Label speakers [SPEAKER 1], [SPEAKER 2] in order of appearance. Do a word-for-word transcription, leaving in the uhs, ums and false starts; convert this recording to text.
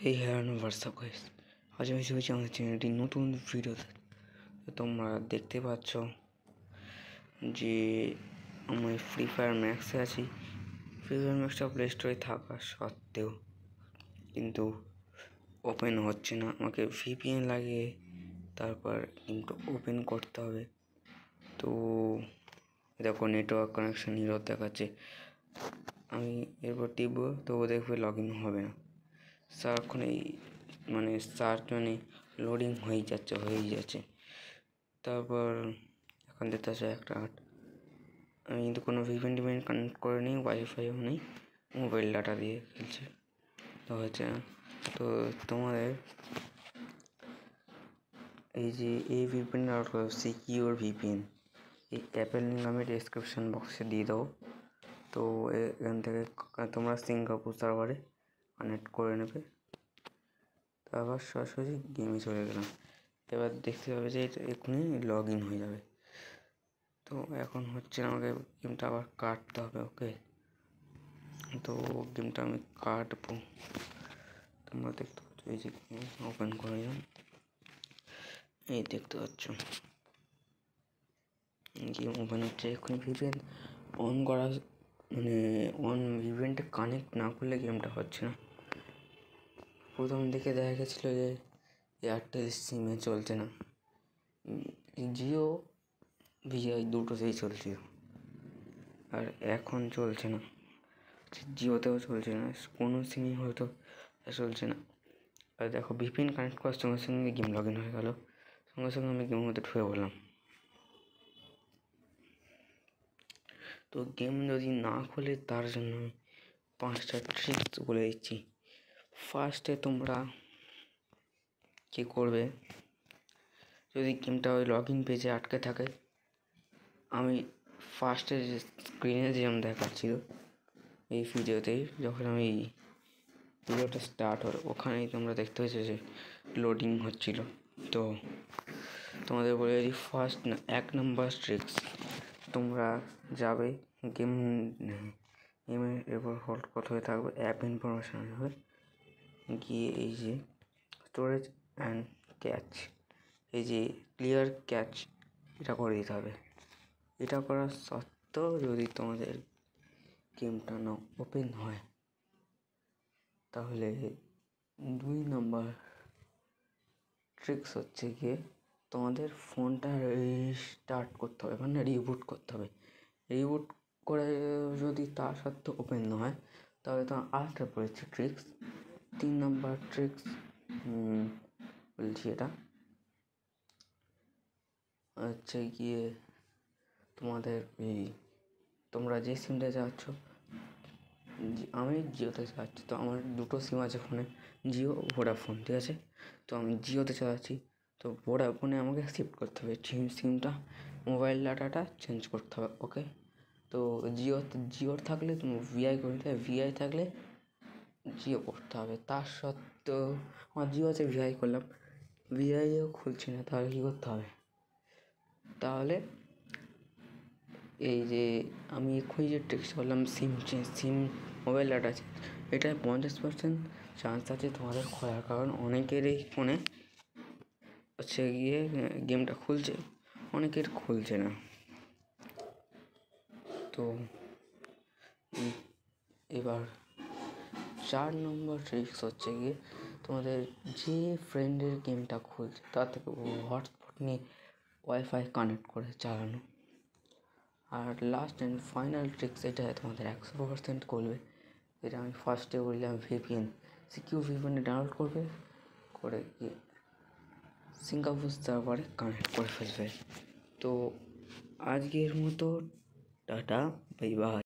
[SPEAKER 1] এই hello WhatsApp guys, আজ আমি চলেছি আমাদের চ্যানেলটি নতুন ভিডিওতে। তোমরা দেখতে পাচ্ছ যে আমি ফ্রি ফায়ার ম্যাক্সে আছি। ফ্রি ফায়ার ম্যাক্সটা প্লে স্টোরে থাকা সত্ত্বেও কিন্তু ওপেন হচ্ছে না। আমাকে ভিপিএন লাগিয়ে তারপর কিন্তু ওপেন করতে হবে। তো দেখো নেটওয়ার্ক কানেকশন হিরো দেখাচ্ছে, আমি এরপর টিপব তবু দেখবে লগ ইন হবে না। সারাক্ষণ এই মানে সার্চ মানে লোডিং হয়ে যাচ্ছে হয়েই যাচ্ছে তারপর এখন দেখতে আছে একটা আট। আমি কিন্তু কোনো ভিপিএন টিপিএন কানেক্ট করে নিই, ওয়াইফাইও নেই, মোবাইল ডাটা দিয়ে খেলছে তো হচ্ছে না। তো তোমাদের এই যে এই ভিপিএন ডাউনলোড করো, সিকিউর ভিপিএন, এই অ্যাপের লিঙ্ক আমি ডেসক্রিপশন বক্সে দিয়ে দেবো। তো এখান থেকে তোমরা সিঙ্গাপুর সার্ভারে কানেক্ট করে নেবে, তারপর সরাসরি গেমে চলে গেলাম। এবার দেখতে পাবে যে এটা এক্ষুনি লগ ইন হয়ে যাবে। তো এখন হচ্ছে আমাকে গেমটা আবার কাটতে হবে। ওকে, তো গেমটা আমি কাটবো। তোমরা দেখতে পাচ্ছ এই যে ওপেন করে দিলাম, এই দেখতে পাচ্ছ গেম ওপেন হচ্ছে। এক্ষুনি ভিপিএন অন করা মানে অন ভিপিএনটা কানেক্ট না করলে গেমটা হচ্ছে না। প্রথম দিকে দেখা গেছিলো যে এয়ারটেল সিমে চলছে না, জিও ভিআই দুটোতেই চলছিল, আর এখন চলছে না, জিওতেও চলছে না, কোনো সিমই হয়তো চলছে না। আর দেখো ভিপিএন কানেক্ট করার সঙ্গে সঙ্গে গেম লগ ইন হয়ে গেলো, সঙ্গে সঙ্গে আমি গেমের মধ্যে ঢুকে বললাম। তো গেম যদি না খোলে তার জন্য আমি পাঁচটা ট্রিক্স বলে দিচ্ছি। ফার্স্টে তোমরা কী করবে, যদি গেমটা ওই লগ ইন পেজে আটকে থাকে, আমি ফার্স্টে যে স্ক্রিনে যেরকম দেখাচ্ছিল এই ভিডিওতেই, যখন আমি ভিডিওটা স্টার্ট হলো ওখানেই তোমরা দেখতে পেয়েছো যে লোডিং হচ্ছিল। তো তোমাদের বলে যদি ফার্স্ট না এক নম্বর ট্রিক্স, তোমরা যাবে গেম গেমের এরপর হোল্ড কত হয়ে থাকবে, অ্যাপ ইনফরমেশন হবে, গিয়ে এই যে স্টোরেজ অ্যান্ড ক্যাচ, এই যে ক্লিয়ার ক্যাচ, এটা করে দিতে হবে। এটা করা সত্ত্বেও যদি তোমাদের গেমটা না ওপেন হয়, তাহলে দুই নম্বর ট্রিক্স হচ্ছে গিয়ে তোমাদের ফোনটা রিস্টার্ট করতে হবে, মানে রিবুট করতে হবে। রিবুট করে যদি তা সত্ত্বেও ওপেন না হয়, তাহলে তোমার আরেকটা পড়েছে ট্রিক্স, তিন নম্বর ট্রিক্স বলছি। এটা হচ্ছে গিয়ে তোমাদের এই তোমরা যে সিমটা চাচ্ছ, আমি জিওতে চালাচ্ছি, তো আমার দুটো সিম আছে ফোনে, জিও ভোডাফোন, ঠিক আছে। তো আমি জিওতে চালাচ্ছি, তো ভোডাফোনে আমাকে শিফট করতে হবে সিম সিমটা মোবাইল ডাটাটা চেঞ্জ করতে হবে। ওকে, তো জিও জিওর থাকলে তুমি ভিআই করতে হবে, ভিআই থাকলে জিও করতে হবে। তার সত্ত্বেও আমার জিও আছে, ভিআই করলাম, ভিআইও খুলছে না, তাহলে কী করতে হবে? তাহলে এই যে আমি এক্ষুনি যে ট্রিক্স করলাম, SIM change, SIM mobile data change, এটায় পঞ্চাশ পার্সেন্ট চান্স আছে তোমাদের খোলার, কারণ অনেকেরই ফোনে হচ্ছে গিয়ে গেমটা খুলছে, অনেকের খুলছে না। তো এবার চার নম্বর ট্রিক্স হচ্ছে গিয়ে তোমাদের যে ফ্রেন্ডের গেমটা খুলছে তার থেকে হটস্পট নিয়ে ওয়াইফাই কানেক্ট করে চালানো। আর লাস্ট অ্যান্ড ফাইনাল ট্রিক্স, এটা তোমাদের একশো পার্সেন্ট করবে, যেটা আমি ফার্স্টে বললাম, ভিপিএন, সিকিউর ভিপিএন ডাউনলোড করবে, করে গিয়ে সিঙ্গাপুর সার্ভারে কানেক্ট করে ফেলবে। তো আজকের মতো টাটা, বাই বাই।